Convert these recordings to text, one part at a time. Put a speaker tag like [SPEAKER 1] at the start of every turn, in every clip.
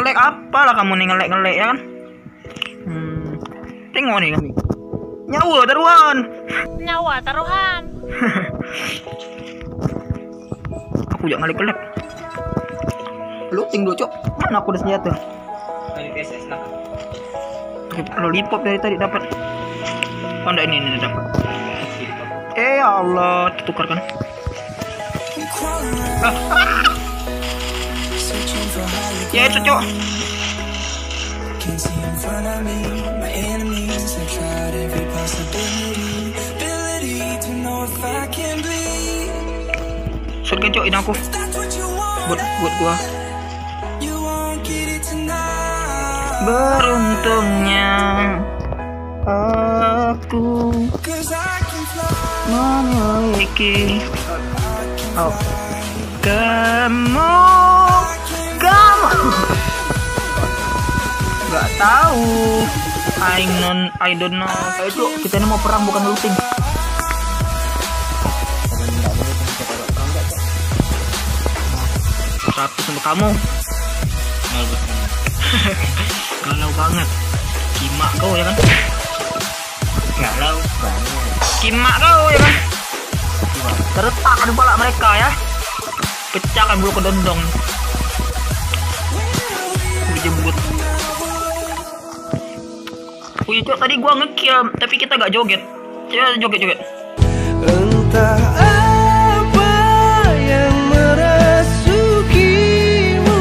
[SPEAKER 1] ngelek apalah kamu nih, ngelek ya kan? Tengok nih kami. Nyawa taruhan. Aku jangan ngelek. Looting dulu, Cok. Mana aku udah senjata?
[SPEAKER 2] Dari PSS lah.
[SPEAKER 1] Lollipop dari tadi dapat. Oh enggak, ini dapat. Ya Allah, tukarkan. Ya itu, Cok. Shotgun, Cok, ini aku. Buat gua. Beruntungnya aku memiliki kamu nggak tahu. I don't know. Ayo, kita ini mau perang bukan looting. Ratus untuk kamu. Galau banget. Kimak kau ya kan?
[SPEAKER 2] Galau banget.
[SPEAKER 1] Kimak kau ya kan? Terletak di kepala mereka ya. Pecahkan bulu kedondong. Dijemput. Wih, Cok, tadi gua ngekill tapi kita gak joget. Coba joget.
[SPEAKER 3] Entah apa yang merasukimu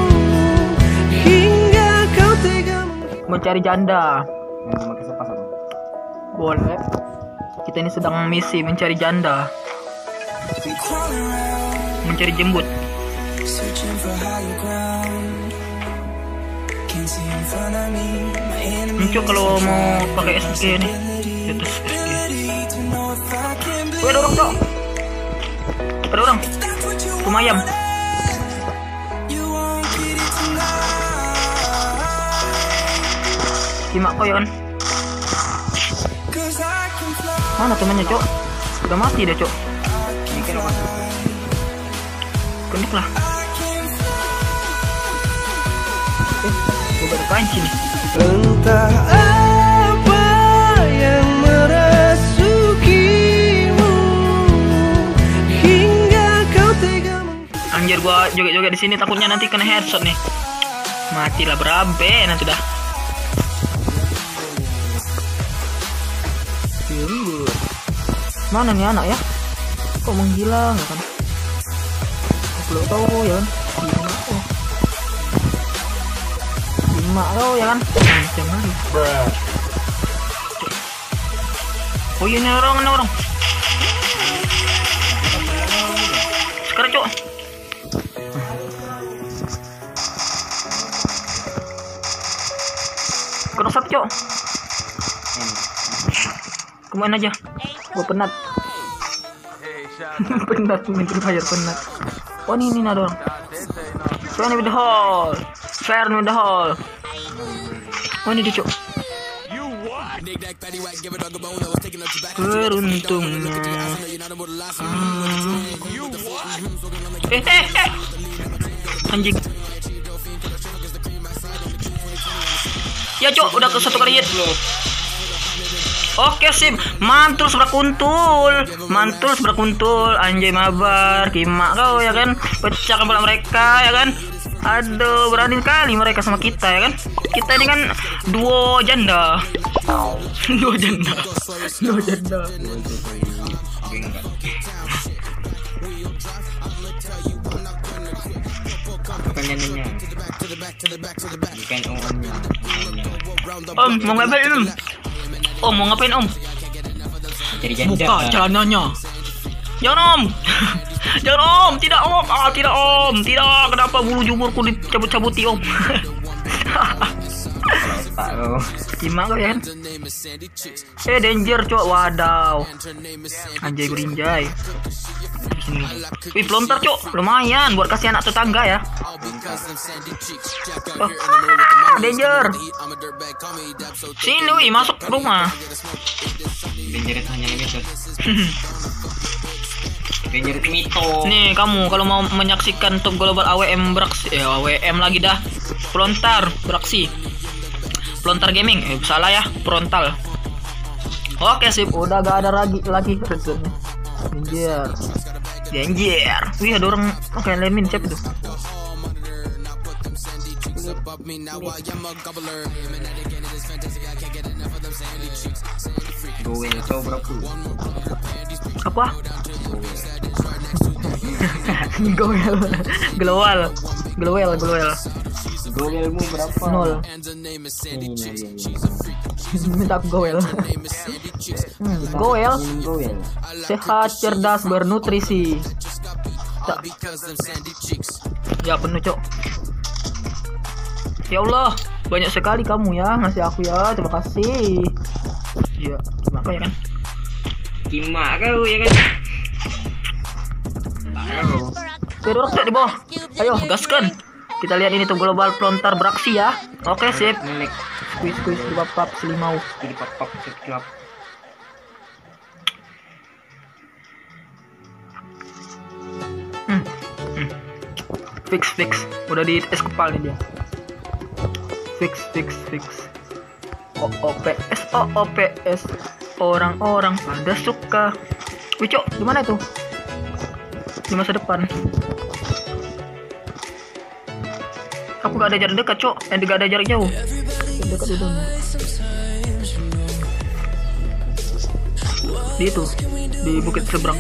[SPEAKER 3] hingga kau tega
[SPEAKER 1] mencari janda.
[SPEAKER 2] Yang memakai sepas apa?
[SPEAKER 1] Boleh. Kita ini sedang misi mencari janda. Mencari jembut. Muncul kalau mau pakai SG nih. Atas SG. Wih, ada orang, Cok. Ada orang. Rumah ayam. Kimak kau ya kan? Mana temannya, Cok? Udah mati dah, Cok. Kenik lah. Gue baru panci nih.
[SPEAKER 3] entah apa yang merasukimu hingga kau tega.
[SPEAKER 1] Anjir, gua joget-joget di sini takutnya nanti kena headshot nih. Matilah berabe nanti dah. Mana nih anak ya? Kok menghilang ya kan? Aku belum tahu ya kan? Lima kau ya kan? Macam mana? Oh iya, ini orang. Sekarang, Cok. Kurang satu, Cok. Kemain aja. Gua penat. Penat main Free Fire, penat. Oh ini ada orang. Fair with the hole. Oh ini dia, Cok. Beruntungnya. Anjing. Ya, Cok, udah ke satu kali hit. Oke, sip. Mantul sebelah kuntul. Anjay, mabar. Kimak kau ya kan? Pecahkan bola mereka ya kan? Aduh, berani sekali mereka sama kita ya kan? Kita ini kan duo janda. Duo janda.
[SPEAKER 2] Bukan nyanyinya. Bukan omnya.
[SPEAKER 1] Om, mau ngapain, Om? Om, mau ngapain, Om?
[SPEAKER 2] Jadi janda.
[SPEAKER 1] Buka celananya. Jangan, Om. Jangan, Om. Tidak, Om. Tidak, Om. Tidak. Kenapa bulu jumurku dicabut-cabuti, Om?
[SPEAKER 2] Pak lo.
[SPEAKER 1] Gimana ya? Danger, Cok. Wadaw. Anjay, berinjay. Sini. Wih, pelontar, Cok. Lumayan buat kasih anak tetangga ya. Oh, danger. Sini, wih, masuk rumah.
[SPEAKER 2] Danger itu hanya mitos. Danger itu mitos.
[SPEAKER 1] Nih, kamu kalau mau menyaksikan top global AWM Brax, ya AWM lagi dah. Pelontar beraksi. Pelontar gaming. Salah ya, frontal. Oke sip, udah gak ada lagi redzone'nya. Anjir. Wih, ada orang kayak Lemin, siapa itu?
[SPEAKER 2] Goel kau berapa?
[SPEAKER 1] Apa? Goel. Glowel.
[SPEAKER 2] Goelmu berapa?
[SPEAKER 1] 0. Minta Goel. Goel.
[SPEAKER 2] Goel.
[SPEAKER 1] Sehat, cerdas, bernutrisi. Ya penuh cok. Ya Allah, banyak sekali kamu ya ngasih aku ya, terima kasih. Ya, kenapa ya kan?
[SPEAKER 2] Kimak kau ya kan?
[SPEAKER 1] Tidur cok di bawah. Ayo gaskan. Kita lihat ini tuh global pelontar beraksi ya. Oke sip.
[SPEAKER 2] Melek.
[SPEAKER 1] Squeeze di papap selimau.
[SPEAKER 2] Jadi pap kelap.
[SPEAKER 1] Fix. Udah di es kepal nih dia. Fix. OOPS. Orang-orang pada suka. Wih cok, di mana itu? Di masa depan. Aku gak ada jarak dekat cok, gak ada jarak jauh. Dekat itu. Di itu, di bukit seberang.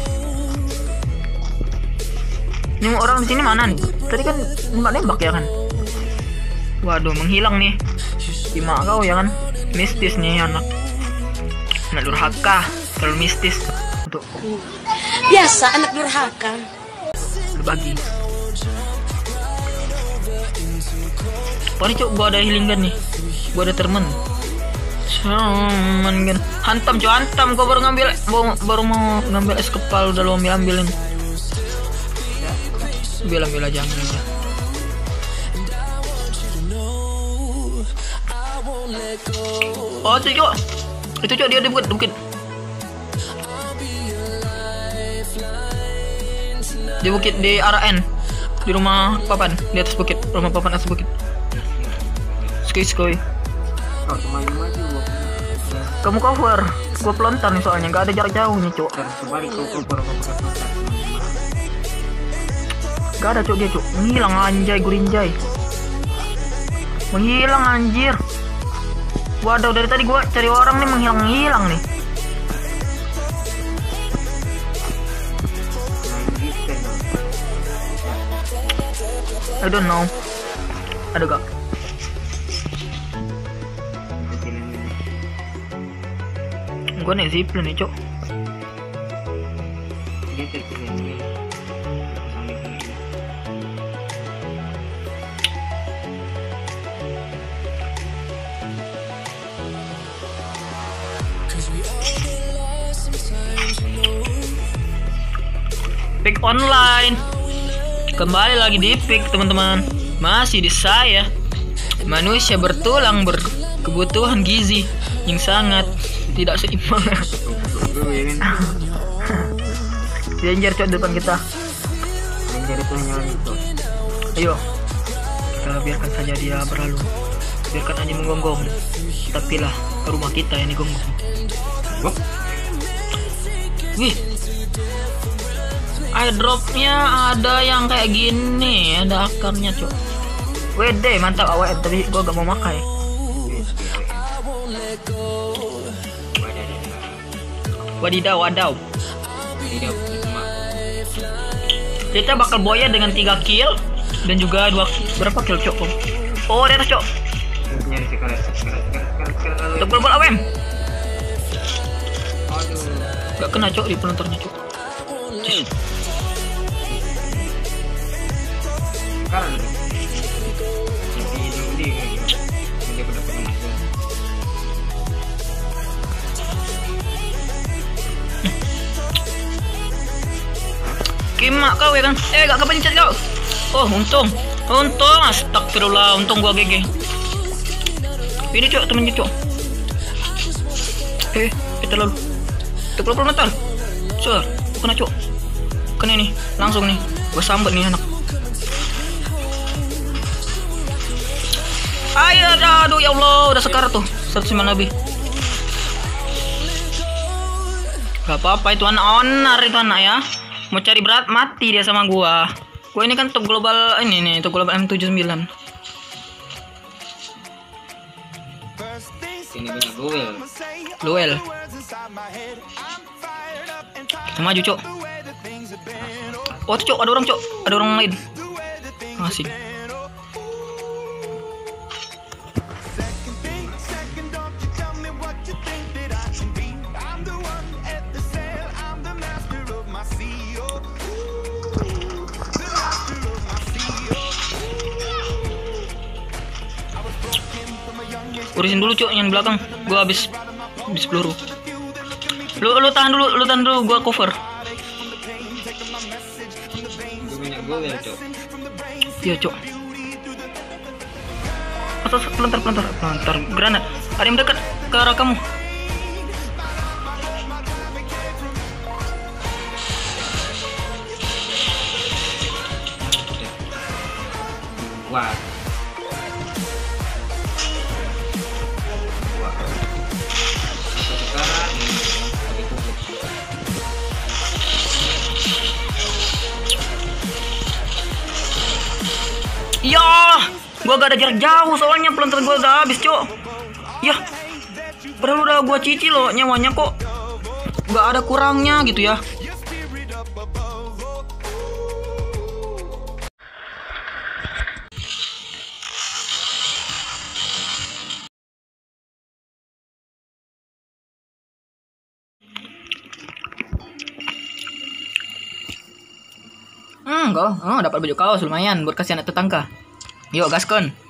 [SPEAKER 1] Ini orang di sini mana nih? Tadi kan nembak ya kan? Waduh, menghilang nih. Gimana kau ya kan? Mistis nih anak durhaka, terlalu mistis untuk
[SPEAKER 4] biasa anak durhaka.
[SPEAKER 1] Berbagi. Oh nih cok, gua ada healing gun nih. Gua ada temen kan. Hantam cok, hantam. Gua baru mau ngambil es kepal, udah lo ambilin. Ambil aja. Oh itu cok, dia di bukit. Di bukit, di arah N, di rumah papan, di atas bukit, rumah papan atas bukit. Skoy.
[SPEAKER 2] Oh, maju.
[SPEAKER 1] Kamu cover, gua pelontar nih soalnya, gak ada jarak jauh nih cok.
[SPEAKER 2] Terbalik kau cover.
[SPEAKER 1] Gak ada cok dia cok, menghilang anjay, gurinjay. Menghilang anjir. Waduh, dari tadi gua cari orang nih menghilang nih. I don't know. Ada gak? Gua nih zipline nih cok.
[SPEAKER 2] Dia terkini.
[SPEAKER 1] Pick online. Kembali lagi di pick teman-teman. Masih di saya. Manusia bertulang berkebutuhan gizi yang sangat tidak seimbang. Danger cok depan kita.
[SPEAKER 2] Danger itu hanya itu.
[SPEAKER 1] Ayo, kita biarkan saja dia berlalu. Biarkan aja menggonggong. Tapi lah rumah kita yang digonggong. Wih, airdropnya ada yang kayak gini, ada akarnya cok. Wede mantap AWM, tapi gua gak mau makai. Wadidaw. Kita bakal boya dengan 3 kill dan juga 2 berapa kill cok? Oh, di atas cok. Untuk global AWM. Gak kena cok di pelontarnya cok. Kimak kau ya kan? Gak kepencet kau. Oh untung astagfirullah, untung gua GG. Ini cok temennya cok. Kita lalu. Itu metal. Sure, kena cok. Kena nih, langsung nih. Gua sambet nih anak. Ayo, aduh ya Allah, udah sekar tuh 109 lebih. Gak apa-apa, itu anak onar itu anak ya. Mau cari berat mati dia sama gua. Gua ini kan top global ini nih, top global M79.
[SPEAKER 2] Ini banyak duel.
[SPEAKER 1] Duel. Kita maju, Cok. Oh, tuh, Cok, ada orang, Cok. Ada orang lain. Asik. Urusin dulu, Cok, yang belakang. Gua habis peluru. Lu tahan dulu, gua cover.
[SPEAKER 2] Itu banyak duel, Cok.
[SPEAKER 1] Iya, Cok. Atas pelantar granat. Ada yang dekat ke arah kamu.
[SPEAKER 2] Wah. Sekarang ini pupuk.
[SPEAKER 1] Ya, gua gak ada jarak jauh soalnya pelantar gua udah habis, Cok. Ya, padahal udah gua cici loh nyawanya kok. Gak ada kurangnya gitu ya. Dapat baju kaos lumayan buat kasih anak tetangga. Yuk, gaskon.